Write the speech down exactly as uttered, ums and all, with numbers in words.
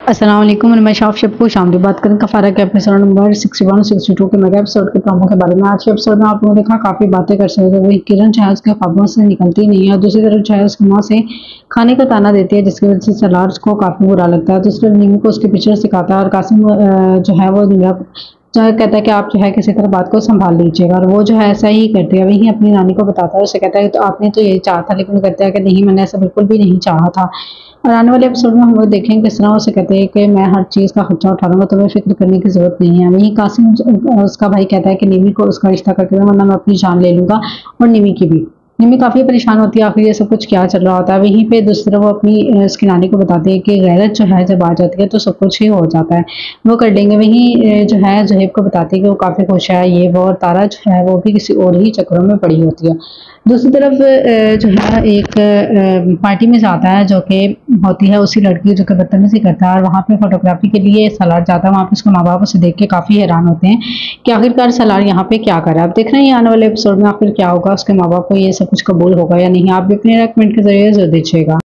अस्सलाम वालेकुम। मैं शाफ शब को शाम बात करें कफारा के episode number sixty one sixty two के मेगा एपिसोड के प्रोमो के बारे में। आज के एपिसोड में आप लोगों ने देखा काफ़ी बातें कर सकते वही किरण जो है उसके ख्वाबों से निकलती नहीं है। दूसरी तरफ जो है उसकी माँ से खाने का ताना देती है जिसकी वजह से सलार को काफ़ी बुरा लगता है। दूसरी तरफ नीमू को उसके पीछे सिखाता है और कासिम जो है वो जो है कहता है कि आप जो है किसी तरह बात को संभाल लीजिएगा और वो जो है ऐसा ही करती है। वही अपनी नानी को बताता है, उसे कहता है तो आपने तो यही चाहा था, लेकिन कहता है कि नहीं, मैंने ऐसा बिल्कुल भी नहीं चाहा था। और आने वाले एपिसोड में हम लोग देखेंगे किस तरह उसे कहते हैं कि मैं हर चीज़ का खर्चा उठा लूँगा, तुम्हें फिक्र करने की ज़रूरत नहीं है। वहीं कासिम उसका भाई कहता है कि निमी को उसका रिश्ता करके दो वरना मैं अपनी जान ले लूँगा, और निमी की भी। निमी काफ़ी परेशान होती है, आखिर ये सब कुछ क्या चल रहा होता है। वहीं पे दूसरी तरफ वो अपनी उसकी नानी को बताती है कि गैरत जो है जब आ जाती है तो सब कुछ ही हो जाता है, वो कर लेंगे। वहीं जो है ज़ुहैब को बताती है कि वो काफ़ी खुश है ये वो, और तारा जो है वो भी किसी और ही चक्करों में पड़ी होती है। दूसरी तरफ जो है एक पार्टी में जाता है जो कि होती है उसी लड़की जो कि बदतमीजी करता है, और वहाँ पे फोटोग्राफी के लिए सलार जाता है। वहाँ पे उसके माँ बाप उसे देख के काफ़ी हैरान होते हैं कि आखिरकार सलार यहाँ पे क्या कर रहा है। अब देख रहे हैं आने वाले एपिसोड में आखिर क्या होगा, उसके माँ बाप को ये सब कुछ कबूल होगा या नहीं। आप भी अपने कमेंट के जरिए जरूर दीजिएगा।